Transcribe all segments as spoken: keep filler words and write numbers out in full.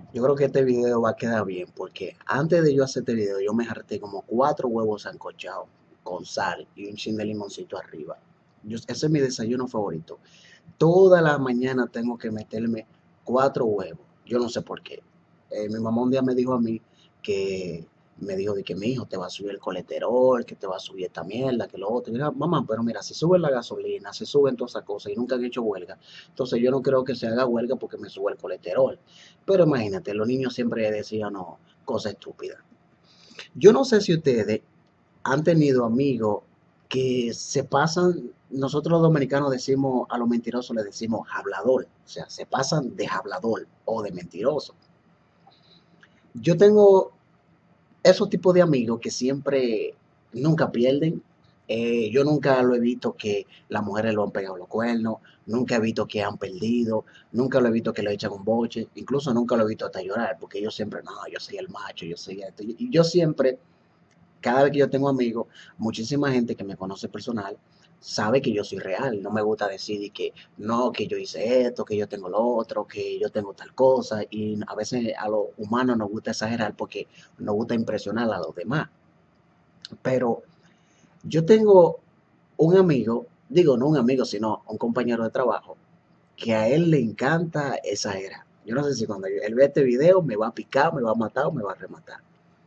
Yo creo que este video va a quedar bien porque antes de yo hacer este video yo me harté como cuatro huevos sancochados con sal y un chin de limoncito arriba. Yo- ese es mi desayuno favorito. Toda la mañana tengo que meterme cuatro huevos. Yo no sé por qué. Eh, mi mamá un día me dijo a mí que me dijo de que mi hijo te va a subir el colesterol, que te va a subir esta mierda, que lo otro. Y yo, mamá, pero mira, si sube la gasolina, si suben todas esas cosas y nunca han hecho huelga, entonces yo no creo que se haga huelga porque me sube el colesterol. Pero imagínate, los niños siempre decían no, cosas estúpidas. Yo no sé si ustedes han tenido amigos que se pasan, nosotros los dominicanos decimos, a los mentirosos les decimos hablador, o sea, se pasan de hablador o de mentiroso. Yo tengo esos tipos de amigos que siempre, nunca pierden. Eh, yo nunca lo he visto que las mujeres lo han pegado los cuernos, nunca he visto que han perdido, nunca lo he visto que le echan un boche, incluso nunca lo he visto hasta llorar, porque yo siempre, no, yo soy el macho, yo soy esto. Y yo siempre, cada vez que yo tengo amigos, muchísima gente que me conoce personal sabe que yo soy real. No me gusta decir que no, que yo hice esto, que yo tengo lo otro, que yo tengo tal cosa. Y a veces a los humanos nos gusta exagerar porque nos gusta impresionar a los demás. Pero yo tengo un amigo, digo no un amigo, sino un compañero de trabajo, que a él le encanta exagerar. Yo no sé si cuando él ve este video me va a picar, me va a matar o me va a rematar.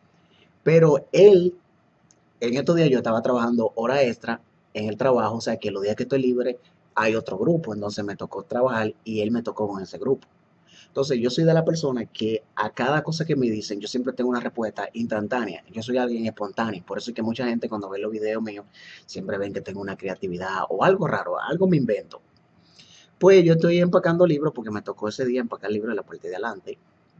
Pero él en estos días yo estaba trabajando hora extra en el trabajo, o sea que los días que estoy libre hay otro grupo, entonces me tocó trabajar y él me tocó con ese grupo. Entonces yo soy de la persona que a cada cosa que me dicen yo siempre tengo una respuesta instantánea. Yo soy alguien espontáneo, por eso es que mucha gente cuando ve los videos míos siempre ven que tengo una creatividad o algo raro, algo me invento. Pues yo estoy empacando libros porque me tocó ese día empacar libros de la parte de adelante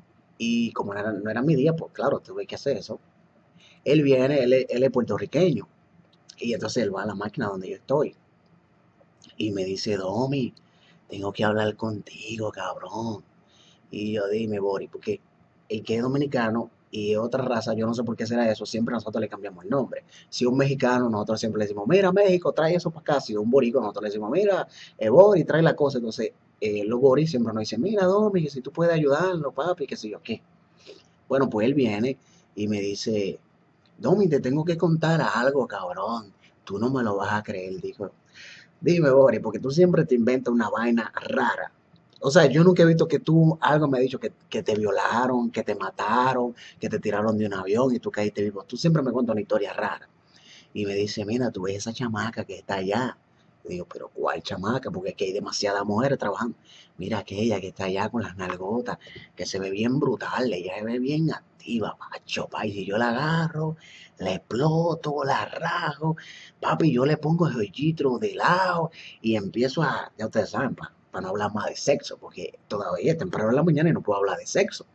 y como no era, no era mi día, pues claro, tuve que hacer eso. Él viene, él, es- él es puertorriqueño. Y entonces él va a la máquina donde yo estoy y me dice, Domi, tengo que hablar contigo, cabrón. Y yo dime, Bori, porque el que es dominicano y otra raza, yo no sé por qué será eso, siempre nosotros le cambiamos el nombre. Si un mexicano, nosotros siempre le decimos, mira, México, trae eso para acá. Si un borico, nosotros le decimos, mira, eh, Bori, trae la cosa. Entonces, eh, los boris siempre nos dicen, mira, Domi, que si tú puedes ayudarlo, papi, que sé yo qué. Bueno, pues él viene y me dice, Domi, te tengo que contar algo, cabrón. Tú no me lo vas a creer, dijo. Dime, Boris, porque tú siempre te inventas una vaina rara. O sea, yo nunca he visto que tú algo me ha dicho que, que te violaron, que te mataron, que te tiraron de un avión y tú caíste vivo. Tú siempre me cuentas una historia rara. Y me dice, mira, tú ves esa chamaca que está allá. Y digo, pero ¿cuál chamaca? Porque aquí hay demasiadas mujeres trabajando. Mira aquella que está allá con las nalgotas, que se ve bien brutal, ella se ve bien activa, macho, pa. Y si yo la agarro, la exploto, la rajo, papi, yo le pongo el joyitro de lado y empiezo a, ya ustedes saben, para pa no hablar más de sexo, porque todavía es temprano en la mañana y no puedo hablar de sexo.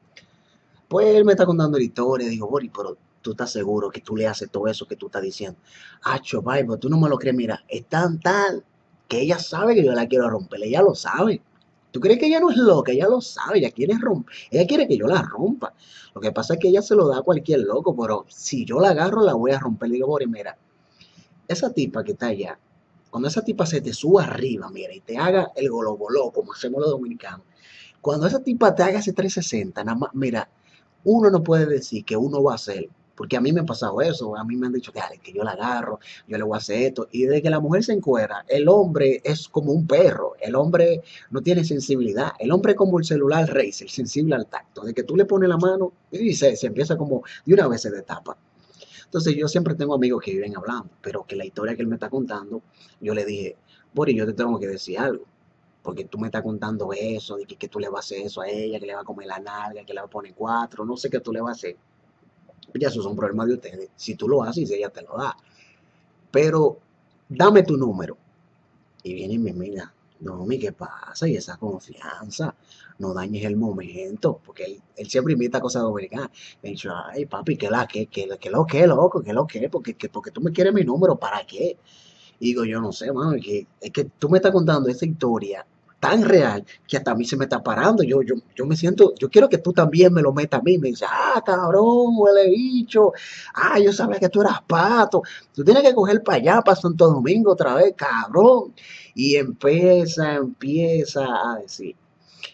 Pues él me está contando la historia, digo, Bori, pero tú estás seguro que tú le haces todo eso que tú estás diciendo. Ah, Chopay, pero tú no me lo crees, mira, es tan tal que ella sabe que yo la quiero romper, ella lo sabe. ¿Tú crees que ella no es loca? Ella lo sabe, ella quiere romper, ella quiere que yo la rompa. Lo que pasa es que ella se lo da a cualquier loco, pero si yo la agarro la voy a romper. Le digo, Bori, mira, esa tipa que está allá, cuando esa tipa se te suba arriba, mira, y te haga el gologoló, como hacemos los dominicanos, cuando esa tipa te haga ese trescientos sesenta, nada más, mira, uno no puede decir que uno va a hacer, porque a mí me ha pasado eso, a mí me han dicho que, "Dale, que yo la agarro, yo le voy a hacer esto", y desde que la mujer se encuera, el hombre es como un perro, el hombre no tiene sensibilidad, el hombre es como el celular Razer, sensible al tacto, de que tú le pones la mano y se, se empieza como de una vez se destapa. Entonces yo siempre tengo amigos que viven hablando, pero que la historia que él me está contando, yo le dije, Boris, yo te tengo que decir algo, porque tú me estás contando eso, de que, que tú le vas a hacer eso a ella, que le va a comer la nalga, que le va a poner cuatro, no sé qué tú le vas a hacer. Ya esos son problemas de ustedes. Si tú lo haces, ella te lo da. Pero dame tu número. Y viene y me mira, no, mi, ¿qué pasa? Y esa confianza, no dañes el momento, porque él, él siempre imita cosas dominicanas. Me dicho, ay, papi, ¿qué la, qué, qué, qué lo que, loco? ¿Qué lo que? Porque, que, porque tú me quieres mi número, ¿para qué? Y digo, yo no sé, mano, es que, es que tú me estás contando esa historia tan real que hasta a mí se me está parando. Yo, yo, yo me siento, yo quiero que tú también me lo metas a mí. Me dice, ah, cabrón, huele bicho. Ah, yo sabía que tú eras pato. Tú tienes que coger para allá, para Santo Domingo otra vez, cabrón. Y empieza, empieza a decir.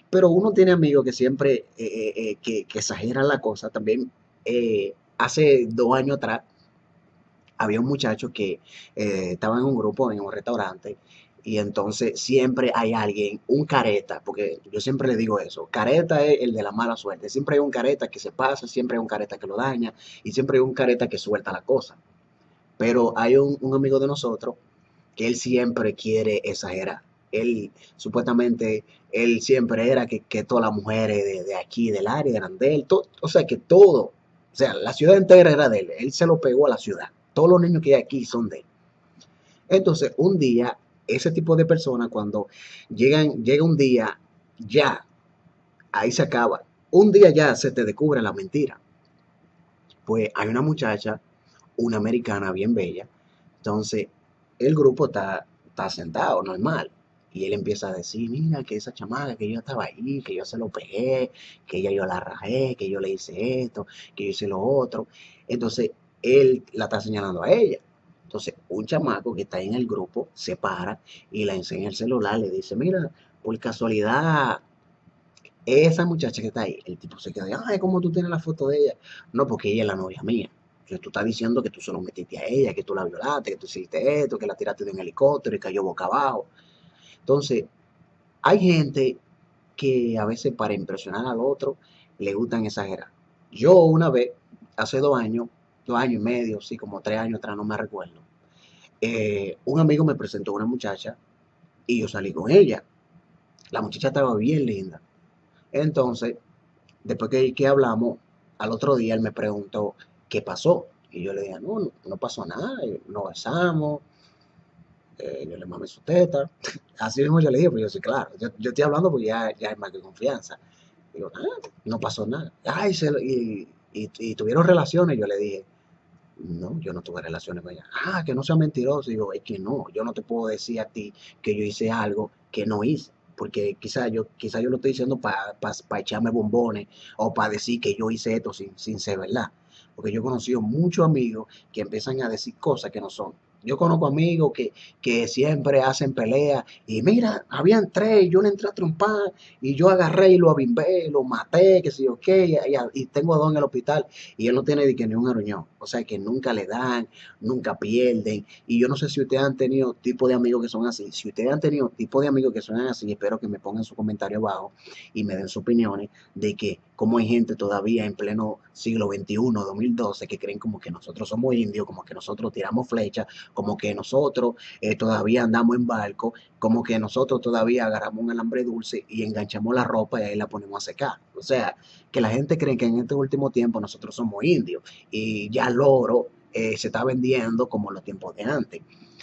Pero uno tiene amigos que siempre, eh, eh, eh, que, que exageran la cosa. También eh, hace dos años atrás había un muchacho que eh, estaba en un grupo, en un restaurante, y entonces siempre hay alguien, un careta, porque yo siempre le digo eso, careta es el de la mala suerte, siempre hay un careta que se pasa, siempre hay un careta que lo daña, y siempre hay un careta que suelta la cosa. Pero hay un, un amigo de nosotros que él siempre quiere exagerar. Él, supuestamente, él siempre era que, que todas las mujeres de, de aquí, del área, eran de él, to- o sea, que todo, o sea, la ciudad entera era de él, él se lo pegó a la ciudad, todos los niños que hay aquí son de él. Entonces, un día, ese tipo de personas, cuando llegan, llega un día, ya, ahí se acaba, un día ya se te descubre la mentira. Pues hay una muchacha, una americana bien bella. Entonces, el grupo está, está sentado, normal. Y él empieza a decir, mira, que esa chamaca, que yo estaba ahí, que yo se lo pegué, que ella yo la rajé, que yo le hice esto, que yo hice lo otro. Entonces, él la está señalando a ella. Entonces, un chamaco que está ahí en el grupo se para y le enseña el celular, le dice, mira, por casualidad, esa muchacha que está ahí, el tipo se queda, ay, ¿cómo tú tienes la foto de ella? No, porque ella es la novia mía. Entonces tú estás diciendo que tú se lo metiste a ella, que tú la violaste, que tú hiciste esto, que la tiraste de un helicóptero y cayó boca abajo. Entonces, hay gente que a veces para impresionar al otro le gustan exagerar. Yo una vez, hace dos años, dos años y medio, sí, como tres años atrás, no me recuerdo, eh, un amigo me presentó a una muchacha y yo salí con ella. La muchacha estaba bien linda. Entonces, después que, que hablamos, al otro día él me preguntó qué pasó. Y yo le dije, no, no, no pasó nada, eh, nos besamos, eh, yo le mamé su teta. Así mismo yo le dije, pues yo sí, claro, yo, yo estoy hablando porque ya, ya hay más que confianza. Digo, ah, no pasó nada. Ay, se lo- y, y, y tuvieron relaciones, yo le dije, no, yo no tuve relaciones con ella. Ah, que no sea mentiroso. Digo, es que no, yo no te puedo decir a ti que yo hice algo que no hice. Porque quizá yo, quizá yo lo estoy diciendo para pa, pa echarme bombones o para decir que yo hice esto sin, sin ser verdad. Porque yo he conocido muchos amigos que empiezan a decir cosas que no son. Yo conozco amigos que, que siempre hacen peleas y mira, habían tres, yo le entré a trompar y yo agarré y lo abimbé, lo maté, que sé yo qué, y, y, y tengo a dos en el hospital y él no tiene ni que ni un aruñón. O sea que nunca le dan, nunca pierden. Y yo no sé si ustedes han tenido tipo de amigos que son así. Si ustedes han tenido tipo de amigos que son así, espero que me pongan su comentario abajo y me den sus opiniones de que cómo hay gente todavía en pleno siglo veintiuno, dos mil doce, que creen como que nosotros somos indios, como que nosotros tiramos flechas, como que nosotros eh, todavía andamos en barco, como que nosotros todavía agarramos un alambre dulce y enganchamos la ropa y ahí la ponemos a secar. O sea, que la gente cree que en este último tiempo nosotros somos indios y ya el oro eh, se está vendiendo como en los tiempos de antes.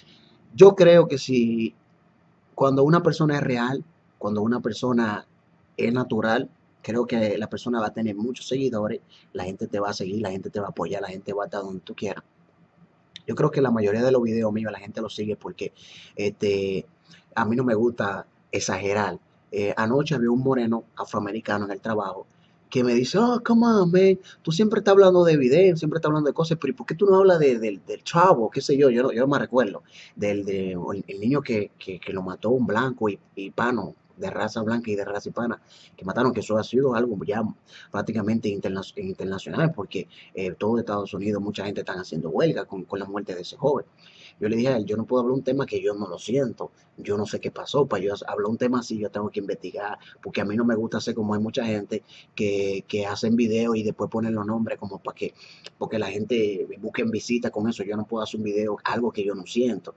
Yo creo que si cuando una persona es real, cuando una persona es natural, creo que la persona va a tener muchos seguidores, la gente te va a seguir, la gente te va a apoyar, la gente va a estar donde tú quieras. Yo creo que la mayoría de los videos míos la gente los sigue porque este, a mí no me gusta exagerar. Eh, anoche había un moreno afroamericano en el trabajo que me dice, oh, come on, man, tú siempre estás hablando de videos, siempre estás hablando de cosas, pero ¿y por qué tú no hablas de, del, del chavo? ¿Qué sé yo? Yo no, yo no me recuerdo. Del de, el, el niño que, que, que lo mató un blanco y, y pano, de raza blanca y de raza hispana, que mataron, que eso ha sido algo ya prácticamente interna internacional, porque eh, todo Estados Unidos, mucha gente está haciendo huelga con, con la muerte de ese joven. Yo le dije a él, yo no puedo hablar un tema que yo no lo siento, yo no sé qué pasó, para yo hablar un tema así yo tengo que investigar, porque a mí no me gusta hacer como hay mucha gente que, que hacen videos y después ponen los nombres como para que, porque la gente busque en visita con eso, yo no puedo hacer un video, algo que yo no siento.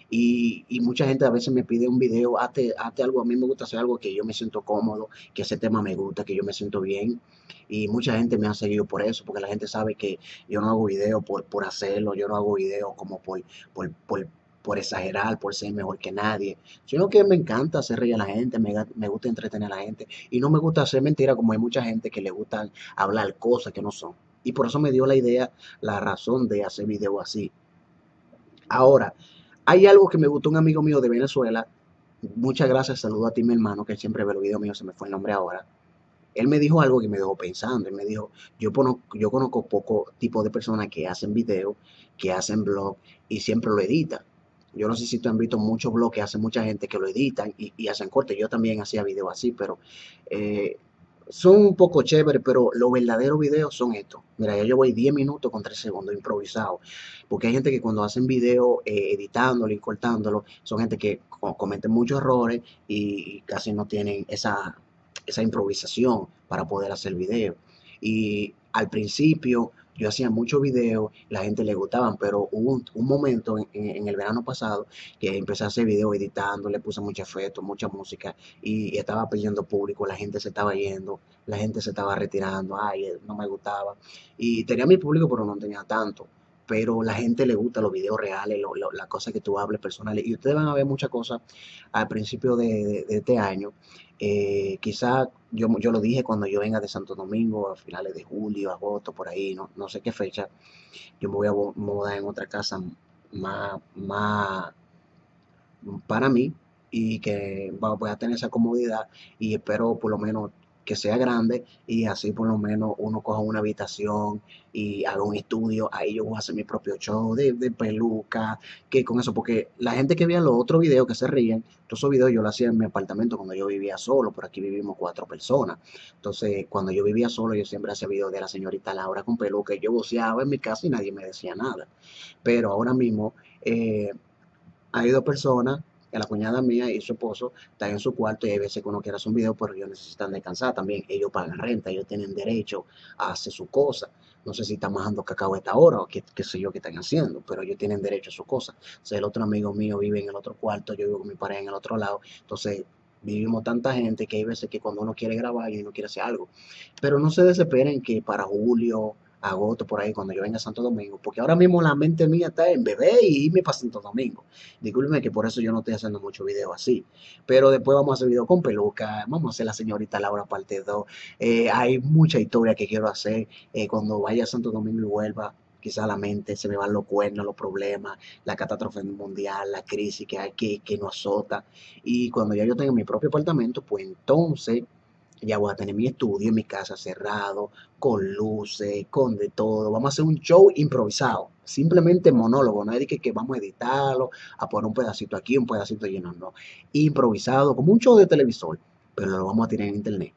Y, y mucha gente a veces me pide un video, hazte, hazte algo, a mí me gusta hacer algo que yo me siento cómodo, que ese tema me gusta, que yo me siento bien. Y mucha gente me ha seguido por eso, porque la gente sabe que yo no hago video por, por hacerlo, yo no hago video como por, por, por, por exagerar, por ser mejor que nadie, sino que me encanta hacer reír a la gente, me, me gusta entretener a la gente y no me gusta hacer mentira como hay mucha gente que le gusta hablar cosas que no son. Y por eso me dio la idea, la razón de hacer video así. Ahora, hay algo que me gustó un amigo mío de Venezuela. Muchas gracias, saludo a ti, mi hermano, que él siempre ve los videos míos, se me fue el nombre ahora. Él me dijo algo que me dejó pensando. Él me dijo, yo, conozco, yo conozco poco tipo de personas que hacen videos, que hacen blog y siempre lo editan. Yo no sé si tú has visto muchos blogs que hacen mucha gente que lo editan y, y hacen cortes. Yo también hacía videos así, pero eh, son un poco chéveres, pero los verdaderos videos son estos. Mira, ya yo voy diez minutos con tres segundos improvisado. Porque hay gente que cuando hacen video eh, editándolo y cortándolo, son gente que co- cometen muchos errores y, y casi no tienen esa, esa improvisación para poder hacer video. Y al principio yo hacía muchos videos, la gente le gustaban, pero hubo un, un momento en, en- en el verano pasado que empecé a hacer videos editando, le puse mucho efecto, mucha música y, y estaba perdiendo público, la gente se estaba yendo, la gente se estaba retirando, ay, eh, no me gustaba. Y tenía mi público, pero no tenía tanto. Pero la gente le gusta los videos reales, lo- lo- las cosas que tú hables personales. Y ustedes van a ver muchas cosas al principio de, de- de este año. Eh, quizá yo, yo lo dije cuando yo venga de Santo Domingo a finales de julio, agosto, por ahí, no, no sé qué fecha, yo me voy a bo- mudar en otra casa más, más para mí y que va- voy a tener esa comodidad y espero por lo menos que sea grande y así por lo menos uno coja una habitación y haga un estudio, ahí yo voy a hacer mi propio show de, de peluca, que con eso, porque la gente que veía los otros videos que se ríen, todos esos videos yo los hacía en mi apartamento cuando yo vivía solo, por aquí vivimos cuatro personas, entonces cuando yo vivía solo yo siempre hacía videos de la señorita Laura con peluca y yo voceaba en mi casa y nadie me decía nada, pero ahora mismo eh, hay dos personas, que la cuñada mía y su esposo están en su cuarto y hay veces que uno quiere hacer un video, pero ellos necesitan descansar también. Ellos pagan renta, ellos tienen derecho a hacer su cosa. No sé si están majando cacao a esta hora o qué, qué sé yo qué están haciendo, pero ellos tienen derecho a su cosa. O sea, el otro amigo mío vive en el otro cuarto, yo vivo con mi pareja en el otro lado. Entonces, vivimos tanta gente que hay veces que cuando uno quiere grabar y uno quiere hacer algo. Pero no se desesperen que para julio, agosto, por ahí, cuando yo venga a Santo Domingo, porque ahora mismo la mente mía está en bebé y irme para Santo Domingo. Discúlpeme que por eso yo no estoy haciendo muchos videos así. Pero después vamos a hacer videos con peluca, vamos a hacer la señorita Laura parte dos. Eh, hay mucha historia que quiero hacer eh, cuando vaya a Santo Domingo y vuelva. Quizá la mente se me van los cuernos, los problemas, la catástrofe mundial, la crisis que hay que, que nos azota. Y cuando ya yo tenga mi propio apartamento, pues entonces ya voy a tener mi estudio en mi casa cerrado, con luces, con de todo. Vamos a hacer un show improvisado, simplemente monólogo. No es de que, que vamos a editarlo, a poner un pedacito aquí, un pedacito allí, no, no. Improvisado, como un show de televisor, pero lo vamos a tirar en internet.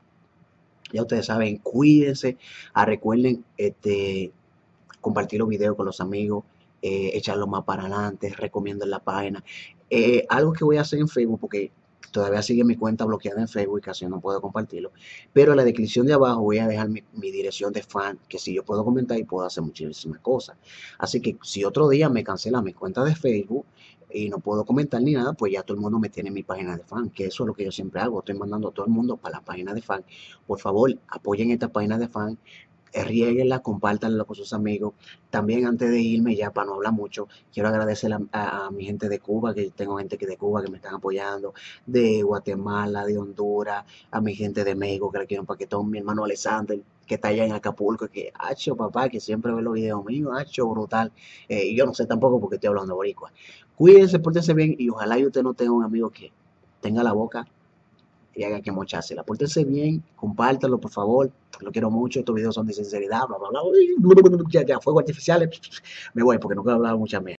Ya ustedes saben, cuídense, ah, recuerden este, compartir los videos con los amigos, eh, echarlo más para adelante, recomiendo la página. Eh, algo que voy a hacer en Facebook, porque todavía sigue mi cuenta bloqueada en Facebook y casi no puedo compartirlo, pero en la descripción de abajo voy a dejar mi, mi dirección de fan, que si yo puedo comentar y puedo hacer muchísimas cosas. Así que si otro día me cancela mi cuenta de Facebook y no puedo comentar ni nada, pues ya todo el mundo me tiene en mi página de fan, que eso es lo que yo siempre hago, estoy mandando a todo el mundo para la página de fan. Por favor, apoyen esta página de fan, riéguenla, compártanla con sus amigos. También antes de irme, ya para no hablar mucho, quiero agradecer a, a, a mi gente de Cuba, que tengo gente que de Cuba que me están apoyando, de Guatemala, de Honduras, a mi gente de México que le quiero un paquetón, mi hermano Alexander, que está allá en Acapulco, que, hacho, papá, que siempre ve los videos míos, hacho, brutal. Eh, y yo no sé tampoco porque estoy hablando boricua. Cuídense, pórtense bien y ojalá y usted no tenga un amigo que tenga la boca y haga que mochársela. Pórtense bien, compártanlo, por favor. Lo quiero mucho. Estos videos son de sinceridad, bla, bla, bla. Ya, ya, fuego artificiales. Me voy porque no quiero hablar mucha mierda.